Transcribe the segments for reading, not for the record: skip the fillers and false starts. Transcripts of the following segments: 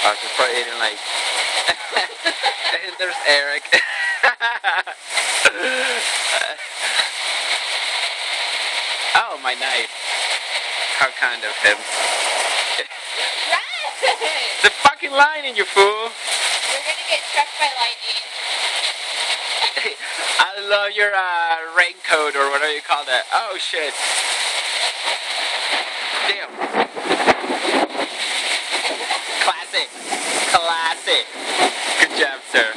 I was just probably eating like. And there's Erik. Oh, my knife. How kind of him. The fucking lightning, you fool! You're gonna get struck by lightning. I love your raincoat or whatever you call that. Oh shit. Damn. Classic. Classic. Good job, sir.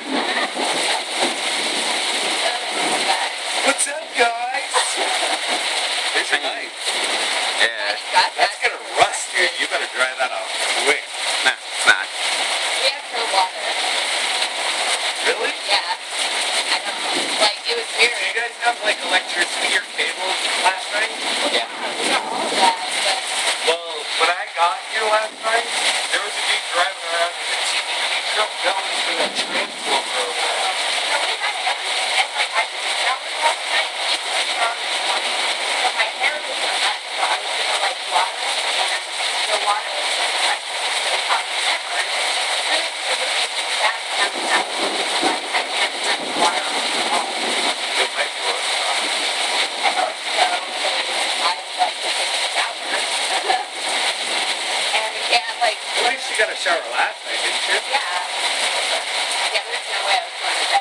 What's up, guys? Here's your knife. Yeah. That's gonna rust, dude. You better dry that off quick. No, it's not. We have no water. Really? Yeah. I know. Like, it was Do weird. you guys have like electricity or cable last night? Yeah. We got all of that, but Well, when I got here last night, there was a dude driving around in a TDP truck going for that transformer over there. no, we had everything. And, like, I took a shower last night. You took a shower this morning. But my hair was a mess, so I was gonna, like, water it. And the water was just like, so hot and pepper. Really, because it makes me bad to have to have to like, I can't drink water all. It might be worth it. I hope so, because I love to take a shower. And we can't, like, At least you got a shower last night, didn't you? yeah. Yeah, there's no way I was going to bed.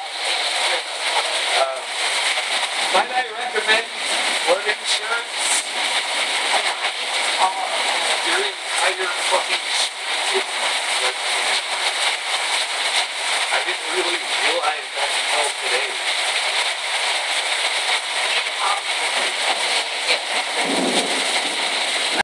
Might I recommend flood insurance? I know, I need to call. Your entire fucking street. I didn't really realize that until today. I need to call. Get